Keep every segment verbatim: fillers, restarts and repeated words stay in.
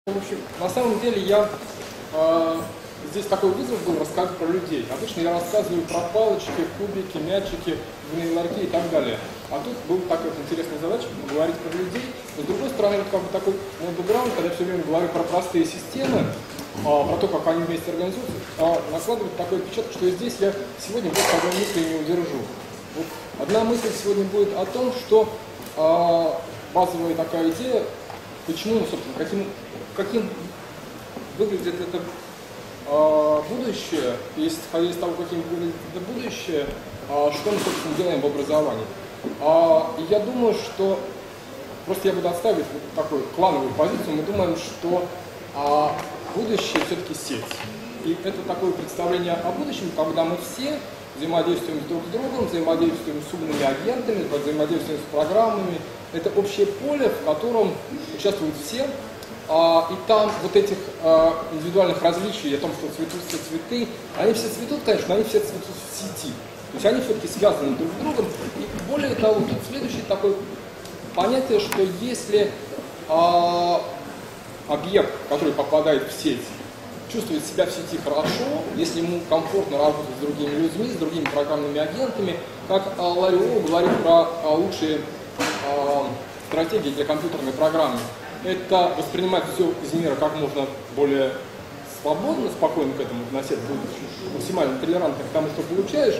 В общем, на самом деле я э, здесь такой вызов был рассказать про людей. Обычно я рассказываю про палочки, кубики, мячики, двойные ларьки и так далее. А тут была такая вот интересная задача поговорить про людей. Но с другой стороны, вот как бы такой мой бэкграунд, когда я все время говорю про простые системы, э, про то, как они вместе организуются, э, накладывает такой отпечаток, что здесь я сегодня просто одной мысли не удержу. Вот одна мысль сегодня будет о том, что э, базовая такая идея, почему, собственно, каким, каким выглядит это э, будущее, исходя из того, каким выглядит это будущее, э, что мы, собственно, делаем в образовании. Э, и я думаю, что, просто я буду отставить вот такую клановую позицию, мы думаем, что э, будущее все-таки сеть. И это такое представление о будущем, когда мы все взаимодействуем друг с другом, взаимодействуем с умными агентами, взаимодействуем с программами. Это общее поле, в котором участвуют все. А, и там вот этих а, индивидуальных различий, о том, что цветут все цветы, они все цветут, конечно, но они все цветут в сети. То есть они все-таки связаны друг с другом. И более того, тут следующее такое понятие, что если а, объект, который попадает в сеть, чувствует себя в сети хорошо, если ему комфортно работать с другими людьми, с другими программными агентами, как а, Ларри О говорит про а, лучшие а, стратегии для компьютерной программы, это воспринимать все из мира как можно более свободно, спокойно к этому относиться, будучи максимально толерантным к тому, что получаешь,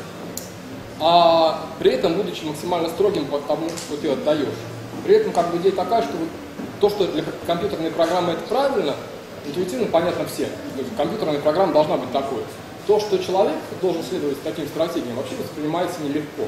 а при этом будучи максимально строгим по тому, что ты отдаешь. При этом как бы идея такая, что вот то, что для компьютерной программы это правильно, интуитивно понятно всем. То есть компьютерная программа должна быть такой. То, что человек должен следовать таким стратегиям, вообще воспринимается нелегко.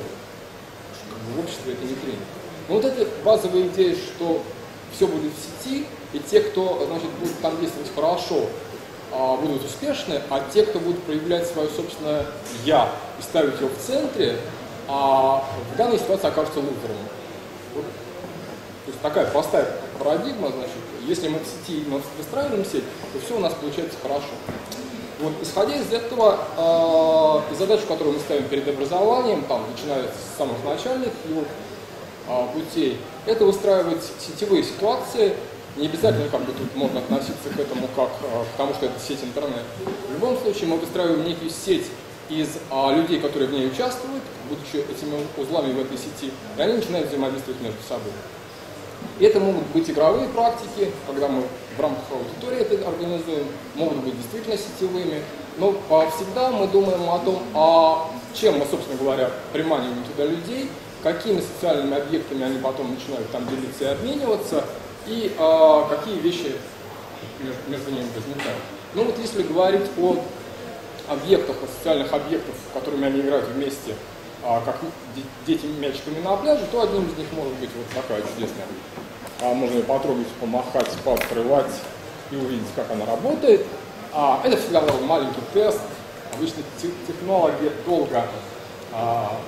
В обществе это не принято. Но вот эта базовая идея, что все будет в сети, и те, кто, значит, будут там действовать хорошо, будут успешны, а те, кто будут проявлять свое собственное «я» и ставить его в центре, а в данной ситуации окажутся лузерами. Вот. То есть такая простая парадигма, значит, если мы в сети мы выстраиваем сеть, то все у нас получается хорошо. Вот, исходя из этого, э, задачу, которую мы ставим перед образованием, там, начиная с самых начальных его э, путей, это выстраивать сетевые ситуации. Не обязательно как бы тут можно относиться к этому как э, к тому, что это сеть интернет. В любом случае мы выстраиваем некую сеть из э, людей, которые в ней участвуют, будучи этими узлами в этой сети, и они начинают взаимодействовать между собой. Это могут быть игровые практики, когда мы в рамках аудитории это организуем, могут быть действительно сетевыми, но всегда мы думаем о том, а чем мы, собственно говоря, приманиваем туда людей, какими социальными объектами они потом начинают там делиться и обмениваться, и а, какие вещи между, между ними возникают. Ну вот если говорить о объектах, о социальных объектах, с которыми они играют вместе, а, как дети мячиками на пляже, то одним из них может быть вот такая чудесная. А, можно ее потрогать, помахать, пооткрывать и увидеть, как она работает. А, это всегда маленький тест. Обычно технологи долго, а,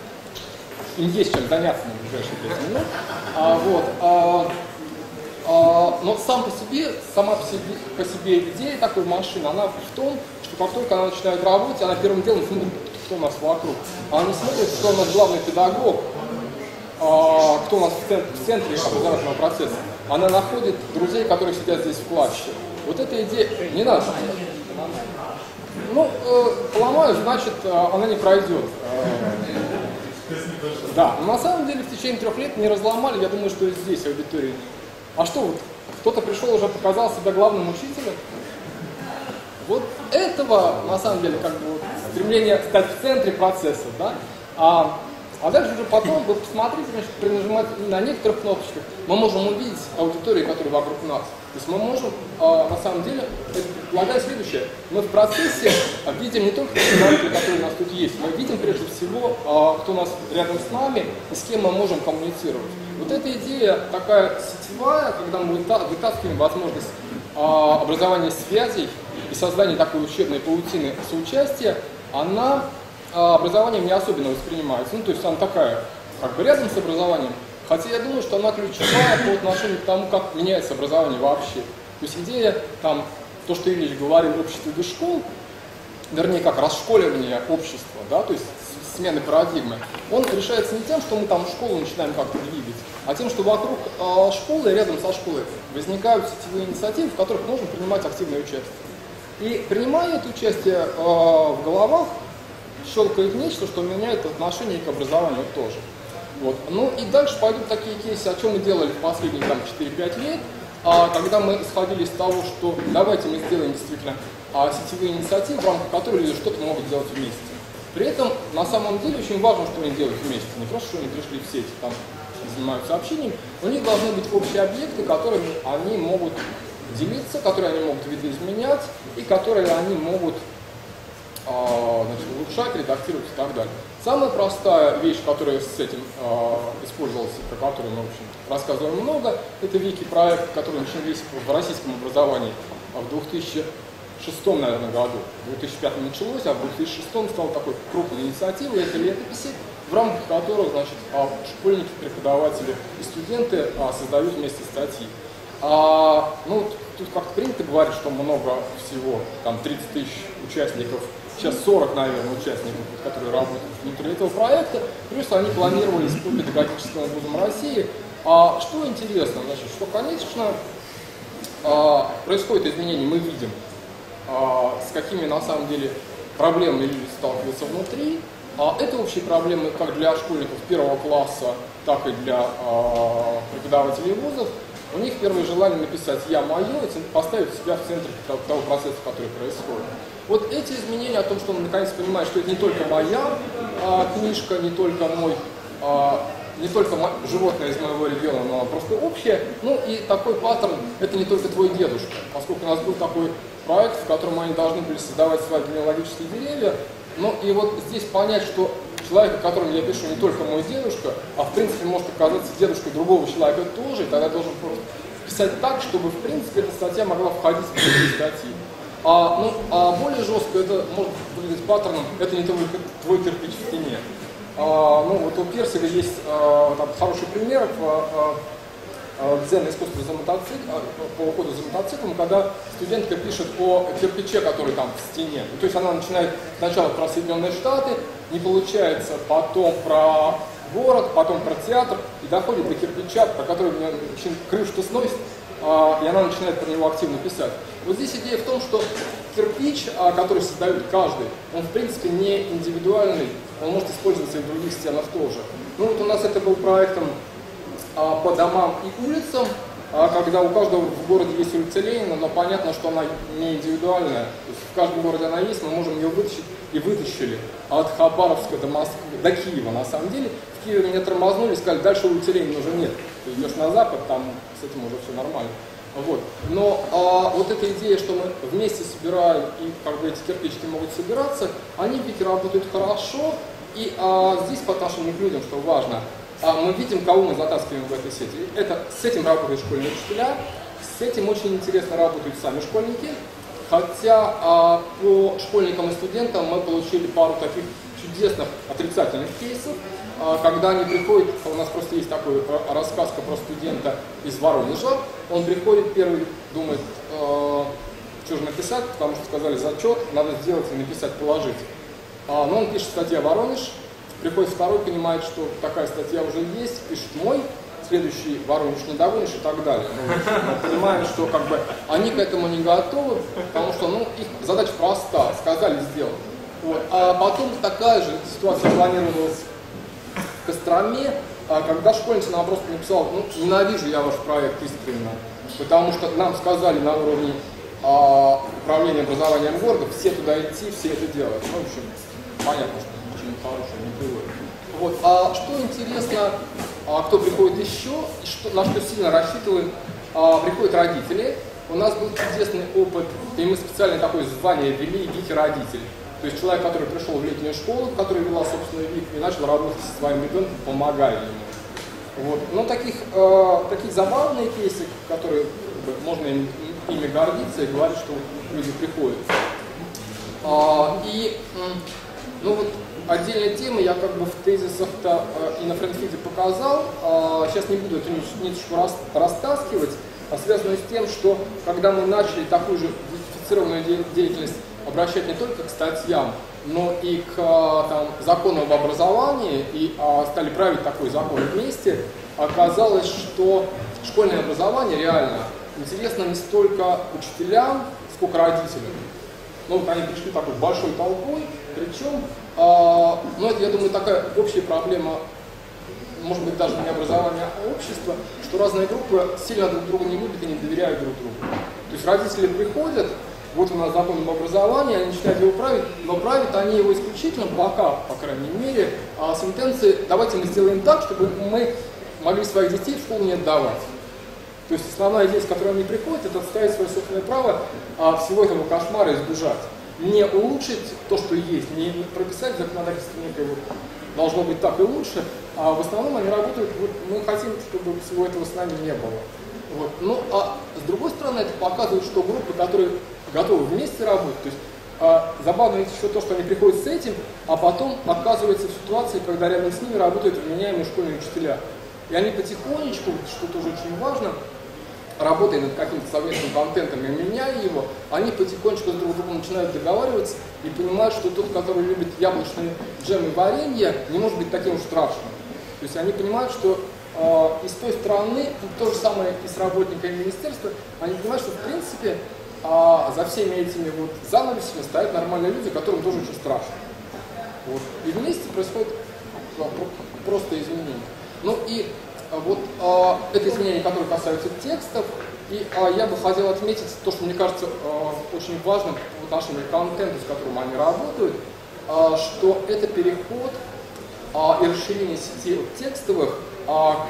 им есть чем заняться на ближайшие пять минут. А, вот, а, а, но сам по себе, сама по себе, по себе идея такой машины, она в том, что как только она начинает работать, она первым делом смотрит, кто у нас вокруг. Она не смотрит, кто у нас главный педагог, а, кто у нас в центре, в центре образовательного процесса. Она находит друзей, которые сидят здесь в классе. Вот эта идея не надо. Ну, э, поломаю, значит, э, она не пройдет. Э, да, но на самом деле в течение трех лет не разломали, я думаю, что и здесь аудитории. А что вот, кто-то пришел уже показал себя главным учителем? Вот этого, на самом деле, как бы вот, стремление стать в центре процесса, да? А, а дальше уже потом, вы посмотрите, значит, при нажимании на некоторых кнопочках, мы можем увидеть аудиторию, которая вокруг нас. То есть мы можем, а, на самом деле, предполагать следующее. Мы в процессе видим не только технологии, которые у нас тут есть, мы видим прежде всего, а, кто у нас рядом с нами и с кем мы можем коммуницировать. Вот эта идея такая сетевая, когда мы вытаскиваем возможность а, образования связей и создания такой учебной паутины соучастия, она а, образованием не особенно воспринимается. Ну, то есть она такая, как бы рядом с образованием, хотя я думаю, что она ключевая по отношению к тому, как меняется образование вообще. То есть идея, там, то, что Ильич говорил, общество без школ, вернее, как расшколивание общества, да, то есть смены парадигмы, он решается не тем, что мы там школу начинаем как-то двигать, а тем, что вокруг э, школы, рядом со школой, возникают сетевые инициативы, в которых нужно принимать активное участие. И принимая это участие э, в головах, щелкает нечто, что меняет отношение к образованию тоже. Вот. Ну и дальше пойдут такие кейсы, о чем мы делали в последние четыре-пять лет, а, когда мы исходили из того, что давайте мы сделаем действительно а, сетевые инициативы, в рамках которых люди что-то могут делать вместе. При этом на самом деле очень важно, что они делают вместе, не просто, что они пришли в сеть, там занимаются общением, у них должны быть общие объекты, которыми они могут делиться, которые они могут видоизменять и которые они могут а, значит, улучшать, редактировать и так далее. Самая простая вещь, которая с этим э, использовалась, про которую мы, в общем, рассказываем много, это Вики-проект, который начались в российском образовании в две тысячи шестом, наверное, году. В две тысячи пятом началось, а в две тысячи шестом стал такой крупной инициативой. Это летописи, в рамках которых, значит, школьники, преподаватели и студенты а, создают вместе статьи. А, ну, тут как-то принято говорить, что много всего, там тридцать тысяч участников. Сейчас сорок, наверное, участников, которые работают внутри этого проекта, плюс они планировались по педагогическим вузам России. А что интересно, значит, что, конечно, происходит изменение, мы видим, с какими на самом деле проблемами люди сталкиваются внутри. Это общие проблемы как для школьников первого класса, так и для преподавателей вузов. У них первое желание написать «я мое» и поставить себя в центре того процесса, который происходит. Вот эти изменения о том, что он наконец понимает, что это не только моя а, книжка, не только мой, а, не только мо... животное из моего региона, но она просто общее. Ну и такой паттерн – это не только твой дедушка, поскольку у нас был такой проект, в котором они должны были создавать свои генеалогические деревья. Ну и вот здесь понять, что человек, о котором я пишу, не только мой дедушка, а в принципе может оказаться дедушкой другого человека тоже, и тогда я должен просто писать так, чтобы в принципе эта статья могла входить в другие статьи. А, ну, а более жестко это может выглядеть паттерном, это не твой, твой кирпич в стене. А, ну, вот у Персига есть а, там, хороший пример в «Дзен искусство за мотоцикл», по уходу за мотоциклом, когда студентка пишет о кирпиче, который там в стене. То есть она начинает сначала про Соединенные Штаты, не получается, потом про город, потом про театр, и доходит до кирпича, про который крышу сносит, и она начинает про него активно писать. Вот здесь идея в том, что кирпич, который создает каждый, он в принципе не индивидуальный, он может использоваться и в других стенах тоже. Ну вот у нас это был проектом по домам и улицам, когда у каждого в городе есть улица Ленина, но понятно, что она не индивидуальная. То есть в каждом городе она есть, мы можем ее вытащить и вытащили от Хабаровска до Москвы, до Киева на самом деле. В Киеве меня тормознули и сказали, дальше улицы Ленина уже нет. Ты идешь на запад, там с этим уже все нормально. Вот. Но а, вот эта идея, что мы вместе собираем, и как бы эти кирпичики могут собираться, они в Вики работают хорошо, и а, здесь по отношению к людям, что важно, а, мы видим, кого мы затаскиваем в этой сети. Это, с этим работают школьные учителя, с этим очень интересно работают сами школьники, хотя а, по школьникам и студентам мы получили пару таких чудесных отрицательных кейсов, когда они приходят, у нас просто есть такой рассказка про студента из Воронежа, он приходит первый, думает, э, что же написать, потому что сказали зачет, надо сделать и написать, положить. А, но он пишет статья «Воронеж», приходит второй, понимает, что такая статья уже есть, пишет «мой», следующий «Воронеж не догонишь» и так далее. Мы понимаем, что как бы они к этому не готовы, потому что ну, их задача проста, сказали сделать. Вот. А потом такая же ситуация планировалась в Костроме, когда школьница нам просто написала, ну, ненавижу я ваш проект искренне, потому что нам сказали на уровне а, управления образованием города, все туда идти, все это делать. Ну, в общем, понятно, что ничего хорошего не приводит. Вот. А что интересно, а, кто приходит еще, и что, на что сильно рассчитываем, а, приходят родители. У нас был чудесный опыт, и мы специально такое звание ввели «Вики-родитель». То есть человек, который пришел в летнюю школу, который вела собственный вик и начал работать со своим ребенком, помогая ему. Вот. Но таких, э, такие забавные кейсы, которые как бы, можно им, ими гордиться и говорить, что люди приходят. А, и ну, вот, отдельная тема, я как бы в тезисах-то э, и на френдфиде показал, э, сейчас не буду эту ниточку рас, растаскивать, а связано с тем, что когда мы начали такую же дифференцированную деятельность обращать не только к статьям, но и к там, закону об образовании, и а, стали править такой закон вместе, оказалось, что школьное образование реально интересно не столько учителям, сколько родителям. Ну, вот они пришли такой большой толпой, причем, э, ну, это, я думаю, такая общая проблема, может быть, даже не образования, а общества, что разные группы сильно друг друга не любят и не доверяют друг другу. То есть родители приходят, вот у нас закон об образовании, они начинают его править, но правят они его исключительно пока, по крайней мере, а с интенцией «давайте мы сделаем так, чтобы мы могли своих детей в школу не отдавать». То есть основная идея, с которой они приходят, это отстоять свое собственное право а всего этого кошмара избежать. Не улучшить то, что есть, не прописать в законодательстве некое вот, должно быть так и лучше, а в основном они работают, вот, мы хотим, чтобы всего этого с нами не было. Вот. Ну, а с другой стороны, это показывает, что группы, которые готовы вместе работать, то есть а, забавно ведь еще то, что они приходят с этим, а потом оказываются в ситуации, когда рядом с ними работают вменяемые школьные учителя. И они потихонечку, что тоже очень важно, работая над каким-то совместным контентом и меняя его, они потихонечку с друг другом начинают договариваться и понимают, что тот, который любит яблочный джем и варенье, не может быть таким уж страшным. То есть они понимают, что э, и с той стороны, то же самое и с работниками министерства, они понимают, что в принципе э, за всеми этими вот занавесями стоят нормальные люди, которым тоже очень страшно. Вот. И вместе происходит э, просто изменение. Ну и вот э, это изменения, которые касаются текстов, и э, я бы хотел отметить то, что мне кажется э, очень важным в отношении к контенту, с которым они работают, э, что это переход э, и расширение сетей вот, текстовых э,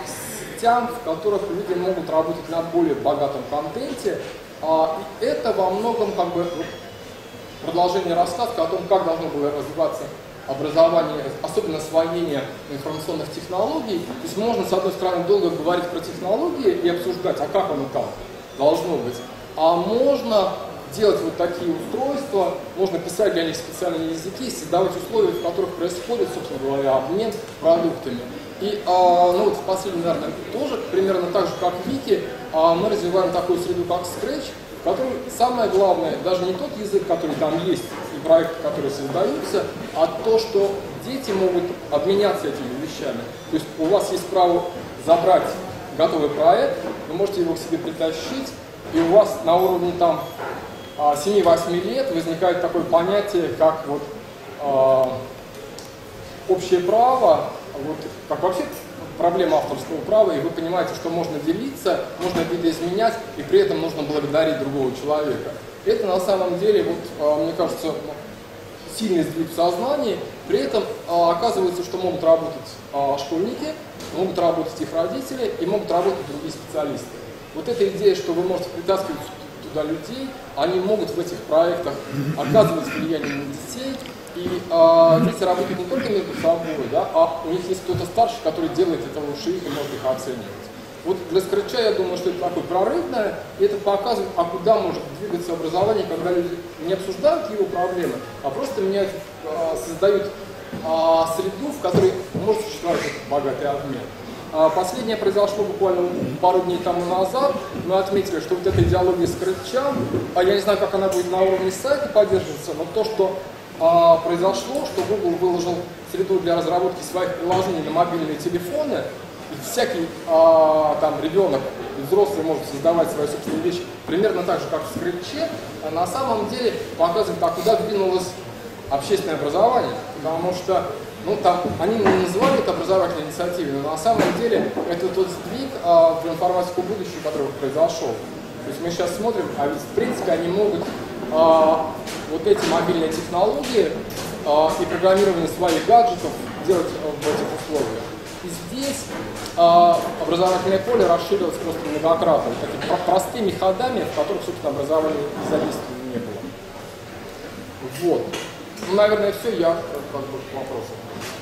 к сетям, в которых люди могут работать на более богатом контенте, э, и это во многом как бы продолжение рассказа о том, как должно было развиваться образование, особенно освоение информационных технологий. То есть можно, с одной стороны, долго говорить про технологии и обсуждать, а как оно там должно быть. А можно делать вот такие устройства, можно писать для них специальные языки, создавать условия, в которых происходит, собственно говоря, обмен продуктами. И а, ну, вот в последнем, наверное, тоже, примерно так же, как в Вики, а, мы развиваем такую среду, как Scratch, в которой самое главное, даже не тот язык, который там есть, и проекты, которые создаются, а то, что дети могут обменяться этими вещами. То есть у вас есть право забрать готовый проект, вы можете его к себе притащить, и у вас на уровне там семи-восьми лет возникает такое понятие, как вот э, общее право, вот, как вообще проблема авторского права, и вы понимаете, что можно делиться, можно видоизменять, и при этом нужно благодарить другого человека. Это на самом деле, вот, э, мне кажется, сильный сдвиг в сознании, при этом э, оказывается, что могут работать э, школьники, могут работать их родители и могут работать другие специалисты. Вот эта идея, что вы можете притаскивать туда людей, они могут в этих проектах оказывать влияние на детей, и э, дети работают не только между собой, да, а у них есть кто-то старший, который делает это лучше их и может их оценивать. Вот для Scratch, я думаю, что это такое прорывное, и это показывает, а куда может двигаться образование, когда люди не обсуждают его проблемы, а просто меняют, э, создают э, среду, в которой может существовать этот богатый обмен. Последнее произошло буквально пару дней тому назад. Мы отметили, что вот эта идеология Scratch, а я не знаю, как она будет на уровне сайта поддерживаться, но то, что а, произошло, что Google выложил среду для разработки своих приложений на мобильные телефоны, и всякий а, там ребенок, взрослый может создавать свои собственные вещи примерно так же, как в Scratch, а на самом деле показывает, а куда двинулось общественное образование, потому что ну, там, они не называли это образовательной инициативой, но на самом деле это тот сдвиг а, в информатику будущего, который произошел. То есть мы сейчас смотрим, а ведь в принципе они могут а, вот эти мобильные технологии а, и программирование своих гаджетов делать в этих условиях. И здесь а, образовательное поле расширилось просто многократно, вот такими простыми ходами, в которых, собственно, образования задействовано не было. Вот. Ну, наверное, все. Я как бы к вопросу.